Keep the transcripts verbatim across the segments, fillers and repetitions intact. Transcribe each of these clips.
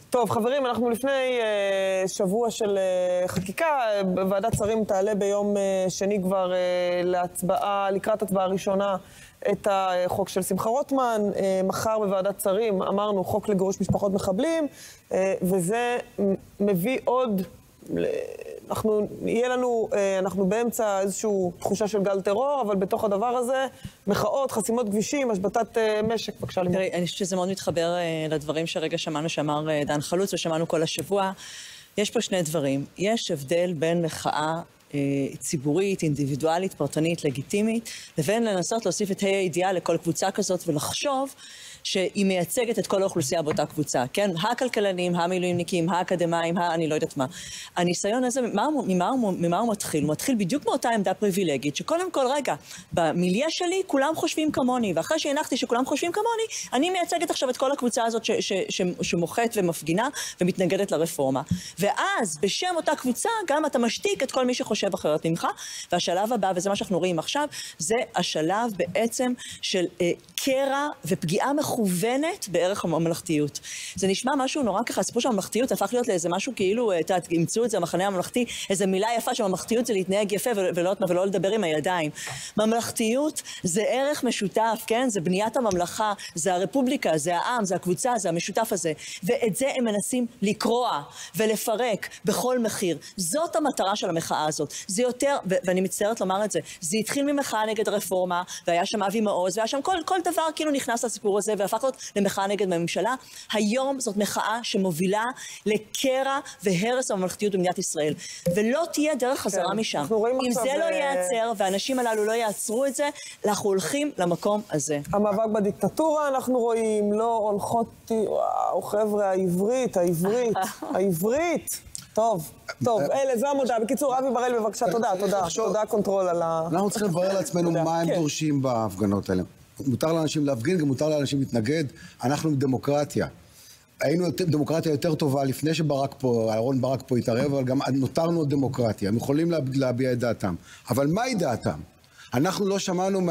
טוב, חברים, אנחנו לפני uh, שבוע של uh, חקיקה. ועדת שרים תעלה ביום uh, שני כבר uh, להצבעה, לקראת הצבעה ראשונה, את החוק של שמחה רוטמן. Uh, מחר בוועדת שרים אמרנו חוק לגירוש משפחות מחבלים, uh, וזה מביא עוד... אנחנו, יהיה לנו, אנחנו באמצע איזושהי תחושה של גל טרור, אבל בתוך הדבר הזה, מחאות, חסימות כבישים, השבתת משק. בבקשה לימור. תראי, אני חושבת שזה מאוד מתחבר לדברים שהרגע שמענו שאמר דן חלוץ, ושמענו כל השבוע. יש פה שני דברים. יש הבדל בין מחאה ציבורית, אינדיבידואלית, פרטנית, לגיטימית, לבין לנסות להוסיף את הידיעה לכל קבוצה כזאת ולחשוב שהיא מייצגת את כל האוכלוסייה באותה קבוצה, כן? הכלכלנים, המילואימניקים, האקדמיים, אני לא יודעת מה. הניסיון הזה, ממה, ממה, ממה הוא מתחיל? הוא מתחיל בדיוק מאותה עמדה פריבילגית, שקודם כל, רגע, במיליה שלי כולם חושבים כמוני, ואחרי שהנחתי שכולם חושבים כמוני, אני מייצגת עכשיו את כל הקבוצה הזאת ש, ש, ש, שמוחת ומפגינה ומתנגדת לרפורמה. ואז, בשם אותה קבוצה, גם אתה משתיק את כל מי שחושב אחרת ממך, והשלב הבא, וזה מה שאנחנו רואים עכשיו, זה השלב בעצם של אה, קרע ופגיעה מכוונת בערך הממלכתיות. זה נשמע משהו נורא ככה, הסיפור של הממלכתיות הפך להיות לאיזה משהו כאילו, אתה ימצאו את זה, המחנה הממלכתי, איזה מילה יפה שממלכתיות זה להתנהג יפה ולא, ולא לדבר עם הידיים. ממלכתיות זה ערך משותף, כן? זה בניית הממלכה, זה הרפובליקה, זה העם, זה הקבוצה, זה המשותף הזה. ואת זה הם מנסים לקרוע ולפרק בכל מחיר. זאת המטרה של המחאה הזאת. זה יותר, ו- ואני מצטערת לומר את זה, זה התחיל ממחאה נגד הרפורמה, והיה שם אבי מעוז, והיה שם כל, כל דבר כאילו נכנס לסיפור הזה, והפך להיות למחאה נגד הממשלה. היום זאת מחאה שמובילה לקרע והרס הממלכתיות במדינת ישראל. ולא תהיה דרך חזרה משם. אם זה לא ייעצר, והאנשים הללו לא יעצרו את זה, אנחנו הולכים למקום הזה. המאבק בדיקטטורה אנחנו רואים, לא הולכות, וואו, חבר'ה, העברית, העברית, העברית. טוב, טוב, אלה, זו המודעה. בקיצור, אבי בראל, בבקשה, תודה, תודה. תודה, קונטרול על ה... אנחנו צריכים לברר לעצמנו מה הם דורשים בהפגנות האלה. מותר לאנשים להפגין, גם מותר לאנשים להתנגד. אנחנו דמוקרטיה. היינו דמוקרטיה יותר טובה לפני שברק פה, אהרון ברק פה התערב, אבל גם נותרנו דמוקרטיה. הם יכולים להביע את דעתם. אבל מהי דעתם? אנחנו לא שמענו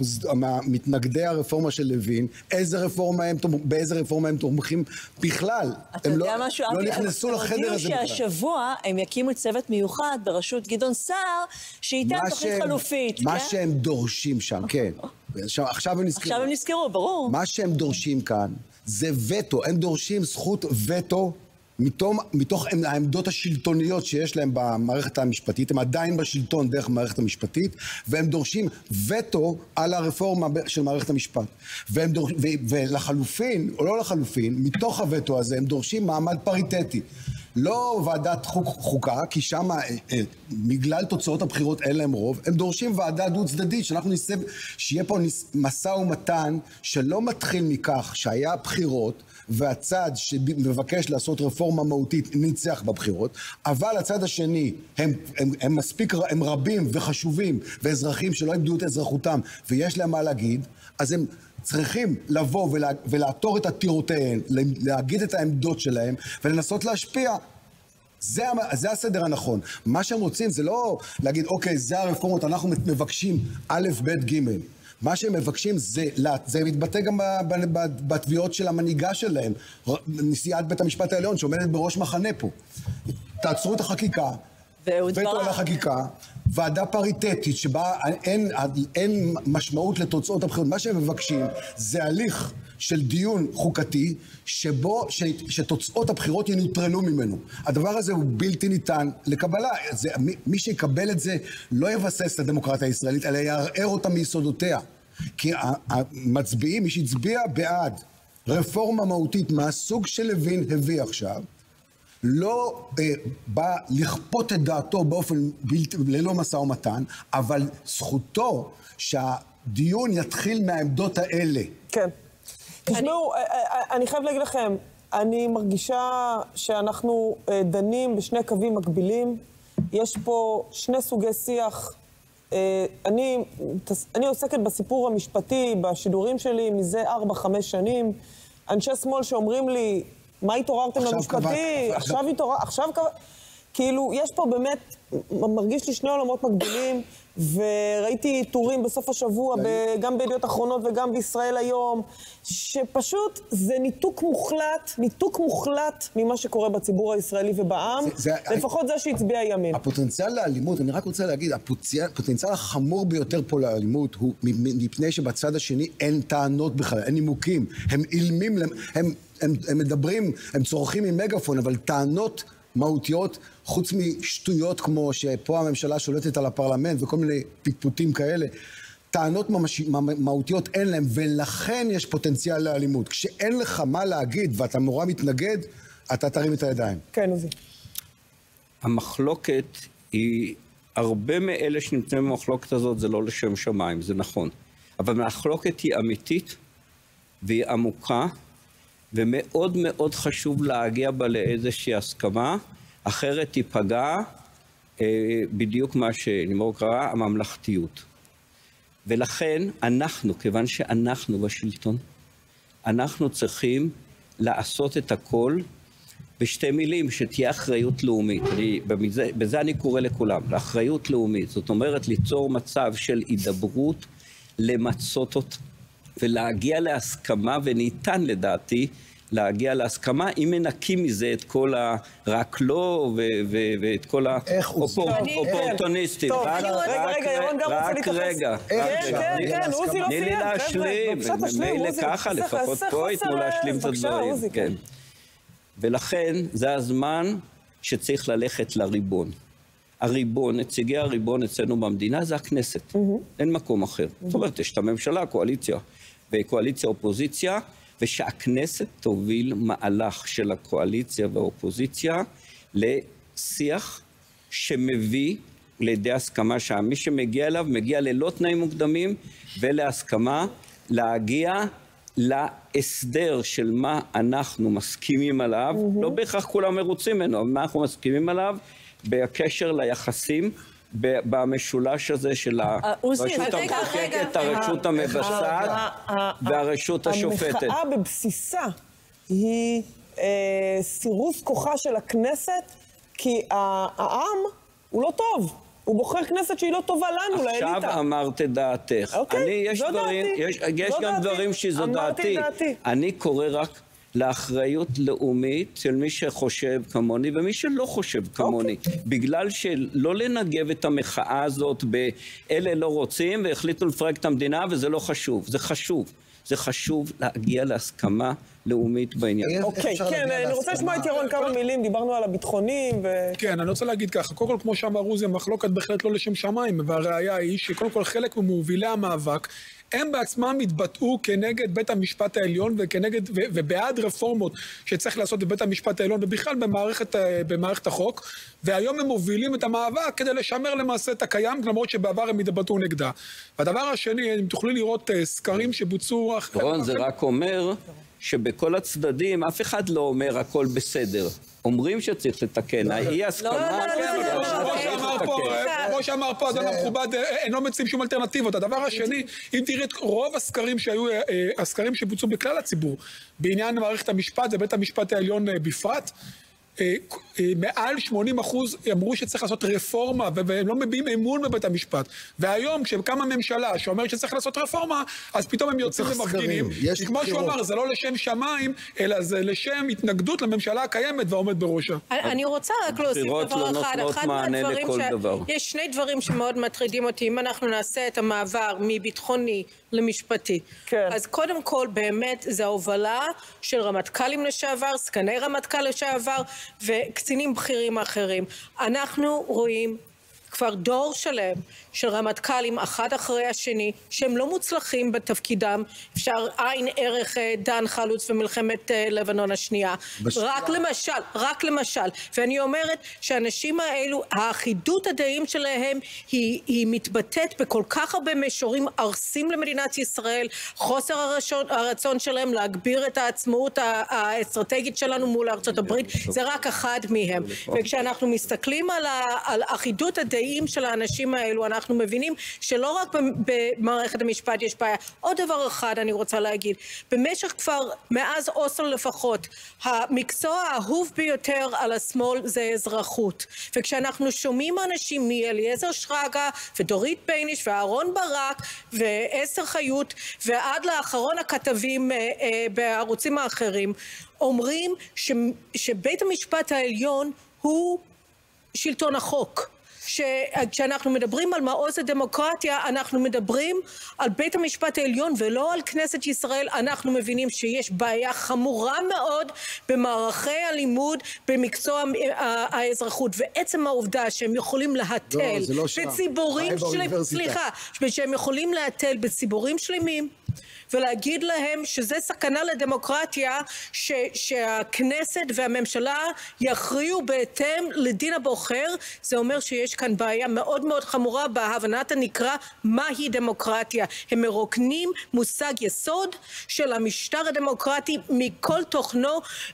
מהמתנגדי הרפורמה של לוין, איזה רפורמה הם, באיזה רפורמה הם תומכים בכלל. הם לא נכנסו לחדר הזה בכלל. שהשבוע הם יקימו צוות מיוחד בראשות גדעון סער, שייתן תוכנית חלופית. מה שהם דורשים שם, כן. עכשיו הם נזכרו. עכשיו הם נזכרו, ברור. מה שהם דורשים כאן זה וטו. הם דורשים זכות וטו מתוך, מתוך העמדות השלטוניות שיש להם במערכת המשפטית. הם עדיין בשלטון דרך מערכת המשפטית, והם דורשים וטו על הרפורמה של מערכת המשפט. והם דור, ו, ולחלופין, או לא לחלופין, מתוך הוטו הזה הם דורשים מעמד פריטטי. לא ועדת חוק, חוקה, כי שם, בגלל תוצאות הבחירות אין להם רוב, הם דורשים ועדה דו צדדית, שאנחנו ניסה, שיהיה פה מסע ומתן, שלא מתחיל מכך שהיה בחירות, והצד שמבקש לעשות רפורמה מהותית ניצח בבחירות, אבל הצד השני, הם, הם, הם מספיק, הם רבים וחשובים, ואזרחים שלא איבדו את אזרחותם, ויש להם מה להגיד, אז הם צריכים לבוא ולה, ולעתור את עתירותיהם, להגיד את העמדות שלהם, ולנסות להשפיע. זה, זה הסדר הנכון. מה שהם רוצים זה לא להגיד, אוקיי, זה הרפורמות, אנחנו מבקשים א', ב', ג'. מה שהם מבקשים זה, זה מתבטא גם בתביעות של המנהיגה שלהם, נשיאת בית המשפט העליון, שעומדת בראש מחנה פה. תעצרו את החקיקה, וטו על החקיקה, ועדה פריטטית שבה אין, אין משמעות לתוצאות הבחירות. מה שהם מבקשים זה הליך של דיון חוקתי שבו, ש, שתוצאות הבחירות ינוטרלו ממנו. הדבר הזה הוא בלתי ניתן לקבלה. זה, מי, מי שיקבל את זה לא יבסס את הדמוקרטיה הישראלית, אלא יערער אותה מיסודותיה. כי המצביעים, מי שהצביע בעד רפורמה מהותית מהסוג שלוין הביא עכשיו, לא אה, בא לכפות את דעתו באופן בלתי, ללא משא ומתן, אבל זכותו שהדיון יתחיל מהעמדות האלה. כן. תשמעו, אני... אני חייב להגיד לכם, אני מרגישה שאנחנו דנים בשני קווים מקבילים. יש פה שני סוגי שיח. אני, אני עוסקת בסיפור המשפטי, בשידורים שלי, מזה ארבע, חמש שנים. אנשי שמאל שאומרים לי, מה התעוררתם למשפטי? עכשיו התעורר, עכשיו קבע... כאילו, יש פה באמת, מרגיש לי שני עולמות מקבילים, וראיתי טורים בסוף השבוע, גם בידיעות אחרונות וגם בישראל היום, שפשוט זה ניתוק מוחלט, ניתוק מוחלט ממה שקורה בציבור הישראלי ובעם, לפחות זה שהצביע ימין. הפוטנציאל לאלימות, אני רק רוצה להגיד, הפוטנציאל החמור ביותר פה לאלימות הוא מפני שבצד השני אין טענות בכלל, אין נימוקים, הם אילמים, הם, הם, הם מדברים, הם צורכים עם מגפון, אבל טענות מהותיות, חוץ משטויות כמו שפה הממשלה שולטת על הפרלמנט וכל מיני פטפוטים כאלה, טענות ממש, מהותיות אין להם, ולכן יש פוטנציאל לאלימות. כשאין לך מה להגיד ואתה נורא מתנגד, אתה תרים את הידיים. כן, עוזי. המחלוקת היא, הרבה מאלה שנמצאים במחלוקת הזאת זה לא לשם שמיים, זה נכון. אבל המחלוקת היא אמיתית והיא עמוקה, ומאוד מאוד חשוב להגיע בה לאיזושהי הסכמה, אחרת תיפגע אה, בדיוק מה שלימור קרא, הממלכתיות. ולכן אנחנו, כיוון שאנחנו בשלטון, אנחנו צריכים לעשות את הכל בשתי מילים, שתהיה אחריות לאומית. אני, בזה, בזה אני קורא לכולם, לאחריות לאומית. זאת אומרת, ליצור מצב של הידברות, למצות אותה, ולהגיע להסכמה, וניתן לדעתי להגיע להסכמה, אם מנקים מזה את כל הרק לא, ואת כל האופורטוניסטים. טוב, רגע, רגע, ירון גם רוצה להתייחס. רק רגע. כן, כן, כן, עוזי לא סיים. תני לי להשלים, וממילא ככה, לפחות פה ייתנו להשלים את הדברים. ולכן, זה הזמן שצריך ללכת לריבון. הריבון, נציגי הריבון אצלנו במדינה, זה הכנסת. אין מקום אחר. זאת אומרת, יש את הממשלה, הקואליציה, וקואליציה אופוזיציה, ושהכנסת תוביל מהלך של הקואליציה והאופוזיציה לשיח שמביא לידי הסכמה שם. מי שמגיע אליו, מגיע ללא תנאים מוקדמים, ולהסכמה להגיע להסדר של מה אנחנו מסכימים עליו, לא בהכרח כולם מרוצים ממנו, אבל מה אנחנו מסכימים עליו, בקשר ליחסים במשולש הזה של הרשות המחוקקת, הרשות המבצעת והרשות השופטת. המחאה בבסיסה היא סירוס כוחה של הכנסת, כי העם הוא לא טוב. הוא בוחר כנסת שהיא לא טובה לנו, לאליטה. עכשיו אמרת את דעתך. אוקיי, זו דעתי. יש גם דברים שזו דעתי. אני קורא רק לאחריות לאומית של מי שחושב כמוני ומי שלא חושב כמוני. בגלל שלא לנגב את המחאה הזאת באלה לא רוצים והחליטו לפרק את המדינה, וזה לא חשוב. זה חשוב. זה חשוב להגיע להסכמה לאומית בעניין. אוקיי, כן, אני רוצה לשמוע את ירון כמה מילים, דיברנו על הביטחונים ו... כן, אני רוצה להגיד ככה, קודם כל, כמו שאמר עוזי, המחלוקת בהחלט לא לשם שמיים, והראיה היא שקודם כל חלק ממובילי המאבק, הם בעצמם התבטאו כנגד בית המשפט העליון וכנגד, ו, ובעד רפורמות שצריך לעשות בבית המשפט העליון ובכלל במערכת, במערכת החוק, והיום הם מובילים את המאבק כדי לשמר למעשה את הקיים, למרות שבעבר הם התבטאו נגדה. והדבר השני, אם תוכלו לראות סקרים שבוצעו... רון, זה רק אומר שבכל הצדדים אף אחד לא אומר הכל בסדר. אומרים שצריך לתקן, אי הסכמה... כמו שאמר פה, אדון המכובד, הם לא מציעים שום אלטרנטיבות. הדבר השני, אם תראי את רוב הסקרים שהיו, הסקרים שבוצעו בכלל הציבור, בעניין מערכת המשפט, זה בית המשפט העליון בפרט, מעל שמונים אחוז אמרו שצריך לעשות רפורמה, והם לא מביעים אמון בבית המשפט. והיום, כשקמה ממשלה שאומרת שצריך לעשות רפורמה, אז פתאום הם יוצאים למפגינים. כמו שהוא אמר, זה לא לשם שמיים, אלא זה לשם התנגדות לממשלה הקיימת והעומד בראשה. אני רוצה רק להוסיף דבר אחד. אחד מהדברים ש... יש שני דברים שמאוד מטרידים אותי. אם אנחנו נעשה את המעבר מביטחוני למשפטי. כן. אז קודם כל, באמת, זה ההובלה של רמטכ"לים לשעבר, סגני רמטכ"ל לשעבר, וקצינים בכירים אחרים. אנחנו רואים כבר דור שלם של רמטכ"לים אחד אחרי השני, שהם לא מוצלחים בתפקידם. אפשר עין ערך דן חלוץ ומלחמת לבנון השנייה. בשביל... רק למשל, רק למשל. ואני אומרת שהאנשים האלו, האחידות הדעים שלהם היא, היא מתבטאת בכל כך הרבה מישורים ארסים למדינת ישראל, חוסר הרצון, הרצון שלהם להגביר את העצמאות האסטרטגית שלנו מול ארצות הברית, זה רק אחד מהם. וכשאנחנו מסתכלים על, ה, על אחידות הדעים, בחיים של האנשים האלו. אנחנו מבינים שלא רק במערכת המשפט יש בעיה. עוד דבר אחד אני רוצה להגיד, במשך כבר מאז אוסלו לפחות, המקצוע האהוב ביותר על השמאל זה אזרחות. וכשאנחנו שומעים אנשים מאליעזר שרגא ודורית בייניש ואהרון ברק ואסתר חיות ועד לאחרון הכתבים אה, אה, בערוצים האחרים, אומרים ש, שבית המשפט העליון הוא שלטון החוק. כשאנחנו מדברים על מעוז הדמוקרטיה, אנחנו מדברים על בית המשפט העליון ולא על כנסת ישראל. אנחנו מבינים שיש בעיה חמורה מאוד במערכי הלימוד במקצוע האזרחות, ועצם העובדה שהם יכולים להתל לא, לא בציבורים שלמים, סליחה, שהם יכולים להתל בציבורים שלמים ולהגיד להם שזה סכנה לדמוקרטיה, ש, שהכנסת והממשלה יכריעו בהתאם לדין הבוחר, זה אומר שיש כאן בעיה מאוד מאוד חמורה בהבנת הנקרא מהי דמוקרטיה. הם מרוקנים מושג יסוד של המשטר הדמוקרטי מכל תוכנו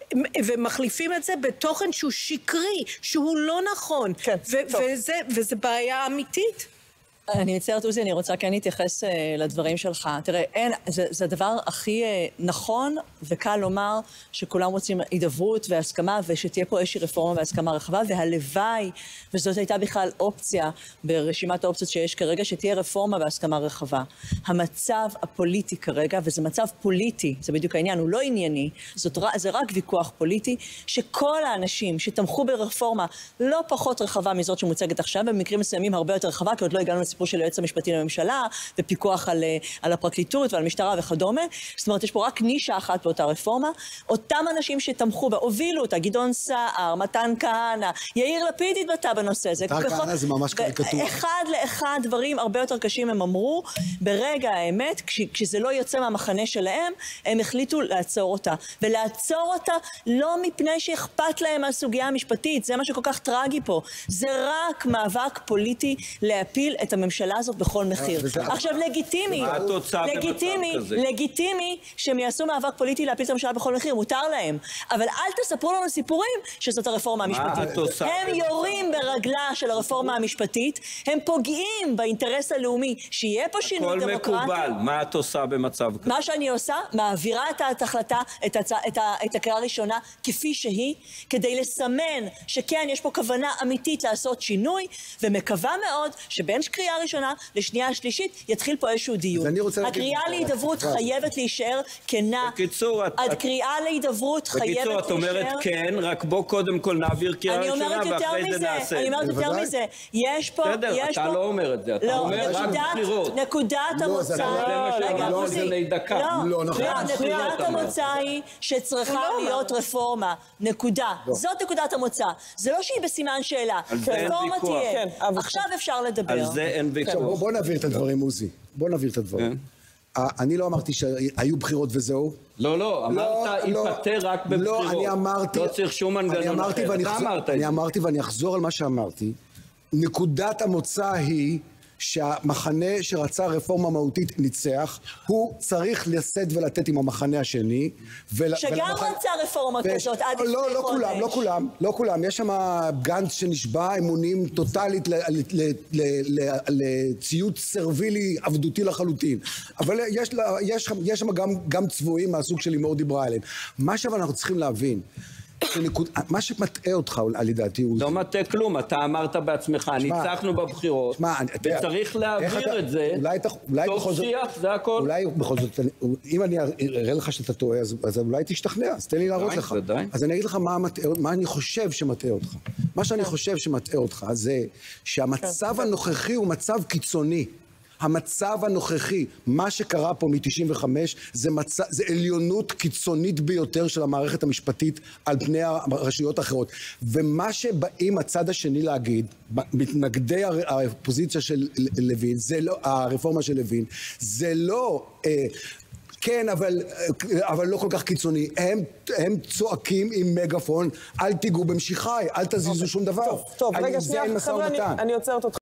ומחליפים את זה בתוכן שהוא שקרי, שהוא לא נכון. כן, ו- וזה, וזה בעיה אמיתית. אני מצטערת עוזי, אני רוצה כן להתייחס uh, לדברים שלך. תראה, אין, זה, זה הדבר הכי uh, נכון וקל לומר שכולם רוצים הידברות והסכמה ושתהיה פה איזושהי רפורמה והסכמה רחבה, והלוואי, וזאת הייתה בכלל אופציה ברשימת האופציות שיש כרגע, שתהיה רפורמה והסכמה רחבה. המצב הפוליטי כרגע, וזה מצב פוליטי, זה בדיוק העניין, הוא לא ענייני, זאת, זה רק ויכוח פוליטי, שכל האנשים שתמכו ברפורמה לא פחות רחבה מזאת שמוצגת עכשיו, במקרים מסוימים הרבה יותר רחבה, כי עוד לא הגענו לסיפור של היועץ המשפטי לממשלה, ופיקוח על, על הפרקליטות ועל המשטרה וכדומה. זאת אומרת, יש פה רק נישה אחת באותה רפורמה. אותם אנשים שתמכו והובילו אותה, גדעון סער, מתן כהנא, יאיר לפיד התבטא בנושא הזה. מתן כהנא זה ממש קריקטורה. אחד לאחד דברים הרבה יותר קשים הם אמרו, ברגע האמת, כש, כשזה לא יוצא מהמחנה שלהם, הם החליטו לעצור אותה. ולעצור אותה לא מפני שאכפת להם מהסוגיה המשפטית, זה מה שכל כך טרגי פה. זה רק מאבק פוליטי להפיל את הממשלה הזאת בכל מחיר. עכשיו, לגיטימי, לגיטימי, לגיטימי שהם יעשו מאבק פוליטי להפיל את הממשלה בכל מחיר, מותר להם. אבל אל תספרו לנו סיפורים שזאת הרפורמה המשפטית. הם יורים ברגלה של הרפורמה המשפטית, הם פוגעים באינטרס הלאומי, שיהיה פה שינוי דמוקרטי. הכל מקובל, מה את עושה במצב כזה? מה שאני עושה, מעבירה את ההחלטה, את הקריאה הראשונה כפי שהיא, כדי לסמן שכן, יש פה כוונה אמיתית לעשות שינוי, ומקווה מאוד שבין קריאה ראשונה לשנייה השלישית יתחיל פה איזשהו דיון. הקריאה להידברות חייבת להישאר כנה. בקיצור, הקריאה להידברות חייבת להישאר. בקיצור, את אומרת כן, רק בוא קודם כל נעביר קריאה ראשונה ואחרי זה נעשה. אני אומרת יותר מזה. יש פה... בסדר, אתה לא אומר את זה. אתה אומר רק בחירות. נקודת המוצא... לא, זה לידקה. לא, נכון. נקודת המוצא היא שצריכה להיות רפורמה. נקודה. זאת נקודת המוצא. זה לא שהיא בסימן שאלה. רפורמה תהיה. עכשיו אפשר לדבר. על זה אין ויכוח. בוא נעביר את הדברים, עוזי. בוא נעביר את הדברים. אני לא אמרתי שהיו בחירות וזהו. לא, לא, אמרת ייפטר רק בבחירות. לא, אני אמרתי... לא צריך שום מנגנון אחר. אתה אמרת את זה. אני אמרתי ואני אחזור על מה שאמרתי. נקודת המוצא היא שהמחנה שרצה רפורמה מהותית ניצח, הוא צריך לשאת ולתת עם המחנה השני. שגם רצה רפורמה כזאת עד לפני חודש. לא, לא כולם, לא כולם, לא כולם. יש שם גנץ שנשבע אמונים טוטלית לציוץ סרבילי עבדותי לחלוטין. אבל יש שם גם צבועים מהסוג של לימור דיברה עליהם. מה שאנחנו צריכים להבין, מה שמטעה אותך על ידעתי הוא... לא מטעה כלום, אתה אמרת בעצמך, ניצחנו בבחירות, וצריך להעביר את זה, תוך שיח, זה הכל. אולי בכל זאת, אם אני אראה לך שאתה טועה, אז אולי תשתכנע, אז תן לי להראות לך. אז אני אגיד לך מה אני חושב שמטעה אותך. מה שאני חושב שמטעה אותך זה שהמצב הנוכחי הוא מצב קיצוני. המצב הנוכחי, מה שקרה פה מ-תשעים וחמש, זה, מצ... זה עליונות קיצונית ביותר של המערכת המשפטית על פני הרשויות האחרות. ומה שבאים הצד השני להגיד, מתנגדי הפוזיציה של לוין, זה לא, הרפורמה של לוין, זה לא... אה, כן, אבל, אבל לא כל כך קיצוני. הם, הם צועקים עם מגפון, אל תיגעו במשיחי, אל תזיזו שום דבר. טוב, טוב, רגע, שנייה, חבר'ה, אני, אני עוצרת אותך.